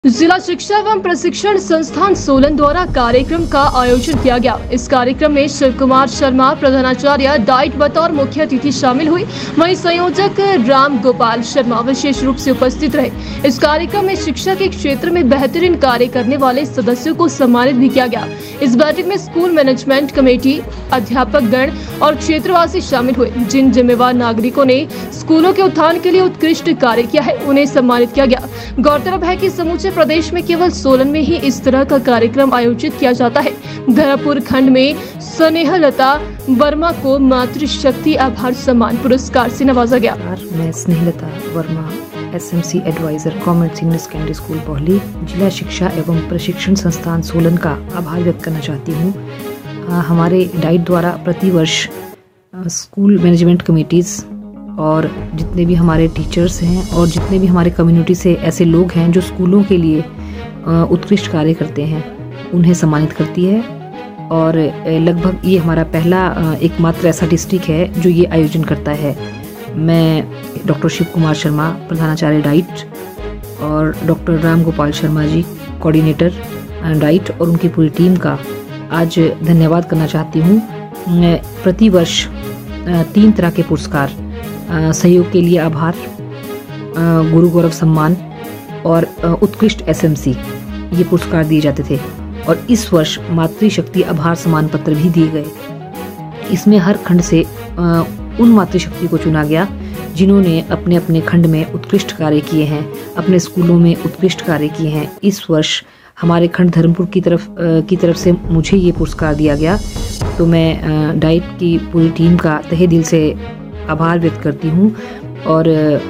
जिला शिक्षा एवं प्रशिक्षण संस्थान सोलन द्वारा कार्यक्रम का आयोजन किया गया। इस कार्यक्रम में शिव कुमार शर्मा प्रधानाचार्य डाइट बतौर मुख्य अतिथि शामिल हुई। वहीं संयोजक राम गोपाल शर्मा विशेष रूप से उपस्थित रहे। इस कार्यक्रम में शिक्षा के क्षेत्र में बेहतरीन कार्य करने वाले सदस्यों को सम्मानित भी किया गया। इस बैठक में स्कूल मैनेजमेंट कमेटी, अध्यापक गण और क्षेत्रवासी शामिल हुए। जिन जिम्मेवार नागरिकों ने स्कूलों के उत्थान के लिए उत्कृष्ट कार्य किया है, उन्हें सम्मानित किया गया। गौरतलब है कि समूचे प्रदेश में केवल सोलन में ही इस तरह का कार्यक्रम आयोजित किया जाता है। धरमपुर खंड में स्नेहलता वर्मा को मातृशक्ति आभार सम्मान पुरस्कार से नवाजा गया। मैं Snehlata Verma, SMC adviser, government senior secondary school Bohli, जिला शिक्षा एवं प्रशिक्षण संस्थान सोलन का आभार व्यक्त करना चाहती हूँ। हमारे डाइट द्वारा प्रतिवर्ष स्कूल मैनेजमेंट कमेटीज और जितने भी हमारे टीचर्स हैं और जितने भी हमारे कम्युनिटी से ऐसे लोग हैं जो स्कूलों के लिए उत्कृष्ट कार्य करते हैं, उन्हें सम्मानित करती है। और लगभग ये हमारा पहला एकमात्र ऐसा डिस्ट्रिक्ट है जो ये आयोजन करता है। मैं डॉक्टर शिव कुमार शर्मा, प्रधानाचार्य डाइट, और doctor Ram Gopal Sharma ji, coordinator DIET, और उनकी पूरी टीम का आज धन्यवाद करना चाहती हूँ। प्रतिवर्ष 3 तरह के पुरस्कार, सहयोग के लिए आभार, गुरु गौरव सम्मान और उत्कृष्ट एसएमसी, ये पुरस्कार दिए जाते थे। और इस वर्ष मातृशक्ति आभार सम्मान पत्र भी दिए गए। इसमें हर खंड से उन मातृशक्ति को चुना गया जिन्होंने अपने अपने खंड में उत्कृष्ट कार्य किए हैं, अपने स्कूलों में उत्कृष्ट कार्य किए हैं। इस वर्ष हमारे खंड धर्मपुर की तरफ से मुझे ये पुरस्कार दिया गया। तो मैं डाइट की पूरी टीम का तहे दिल से आभार व्यक्त करती हूँ। और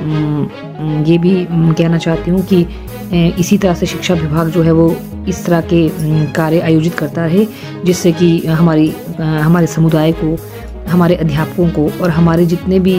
ये भी कहना चाहती हूँ कि इसी तरह से शिक्षा विभाग जो है वो इस तरह के कार्य आयोजित करता रहे, जिससे कि हमारे समुदाय को, हमारे अध्यापकों को और हमारे जितने भी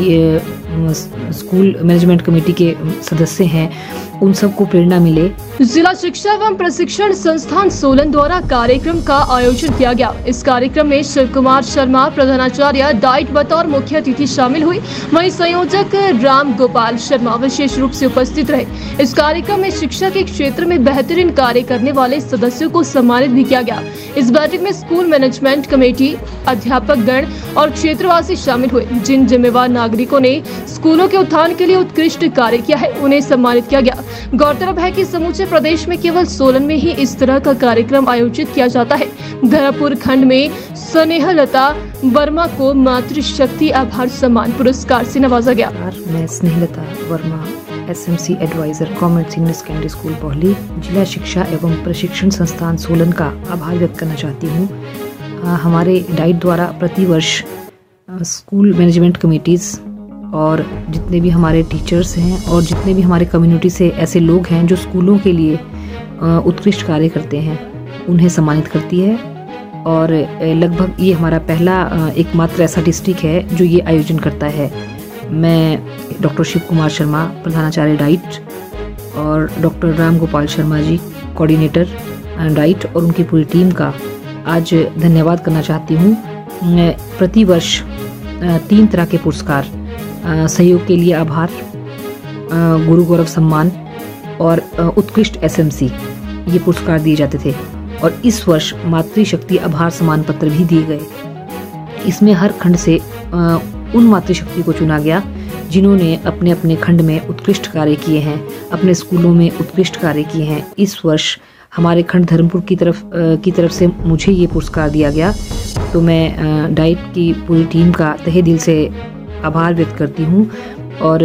स्कूल मैनेजमेंट कमेटी के सदस्य हैं, उन सबको प्रेरणा मिले। जिला शिक्षा एवं प्रशिक्षण संस्थान सोलन द्वारा कार्यक्रम का आयोजन किया गया। इस कार्यक्रम में शिव कुमार शर्मा प्रधानाचार्य डाइट बतौर मुख्य अतिथि शामिल हुई। वहीं संयोजक राम गोपाल शर्मा विशेष रूप से उपस्थित रहे। इस कार्यक्रम में शिक्षा के क्षेत्र में बेहतरीन कार्य करने वाले सदस्यों को सम्मानित भी किया गया। इस बैठक में स्कूल मैनेजमेंट कमेटी, अध्यापक गण और क्षेत्रवासी शामिल हुए। जिन जिम्मेवार नागरिकों ने स्कूलों के उत्थान के लिए उत्कृष्ट कार्य किया है, उन्हें सम्मानित किया गया। गौरतलब है कि समूचे प्रदेश में केवल सोलन में ही इस तरह का कार्यक्रम आयोजित किया जाता है। धरमपुर खंड में स्नेहलता वर्मा को मातृशक्ति आभार सम्मान पुरस्कार से नवाजा गया। मैं Snehlata Verma, SMC adviser, government senior secondary school Bohli, जिला शिक्षा एवं प्रशिक्षण संस्थान सोलन का आभार व्यक्त करना चाहती हूँ। हमारे डाइट द्वारा प्रतिवर्ष स्कूल मैनेजमेंट कमेटीज और जितने भी हमारे टीचर्स हैं और जितने भी हमारे कम्युनिटी से ऐसे लोग हैं जो स्कूलों के लिए उत्कृष्ट कार्य करते हैं, उन्हें सम्मानित करती है। और लगभग ये हमारा पहला एकमात्र ऐसा डिस्ट्रिक्ट है जो ये आयोजन करता है। मैं डॉक्टर शिव कुमार शर्मा, प्रधानाचार्य डाइट, और doctor Ram Gopal Sharma ji, coordinator DIET, और उनकी पूरी टीम का आज धन्यवाद करना चाहती हूँ। प्रतिवर्ष 3 तरह के पुरस्कार, सहयोग के लिए आभार, गुरु गौरव सम्मान और उत्कृष्ट एसएमसी, ये पुरस्कार दिए जाते थे। और इस वर्ष मातृशक्ति आभार सम्मान पत्र भी दिए गए। इसमें हर खंड से उन मातृशक्ति को चुना गया जिन्होंने अपने अपने खंड में उत्कृष्ट कार्य किए हैं, अपने स्कूलों में उत्कृष्ट कार्य किए हैं। इस वर्ष हमारे खंड धर्मपुर की तरफ से मुझे ये पुरस्कार दिया गया। तो मैं डाइट की पूरी टीम का तहे दिल से आभार व्यक्त करती हूँ। और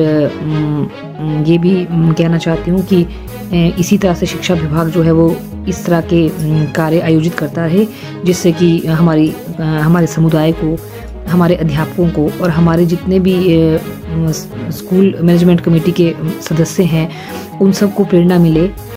ये भी कहना चाहती हूँ कि इसी तरह से शिक्षा विभाग जो है वो इस तरह के कार्य आयोजित करता रहे, जिससे कि हमारे समुदाय को, हमारे अध्यापकों को और हमारे जितने भी स्कूल मैनेजमेंट कमेटी के सदस्य हैं, उन सबको प्रेरणा मिले।